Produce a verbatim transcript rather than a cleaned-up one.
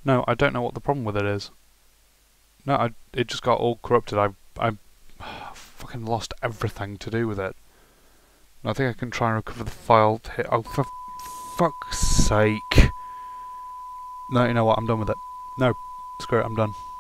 No, I don't know what the problem with it is. No, I, it just got all corrupted. I, I fucking lost everything to do with it. And I think I can try and recover the file to hit. Oh, for fuck's sake. No, you know what? I'm done with it. No, screw it, I'm done.